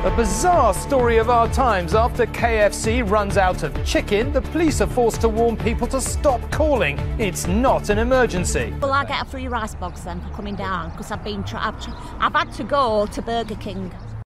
A bizarre story of our times. After KFC runs out of chicken, the police are forced to warn people to stop calling. It's not an emergency. Well, I get a free rice box then for coming down because I've had to go to Burger King.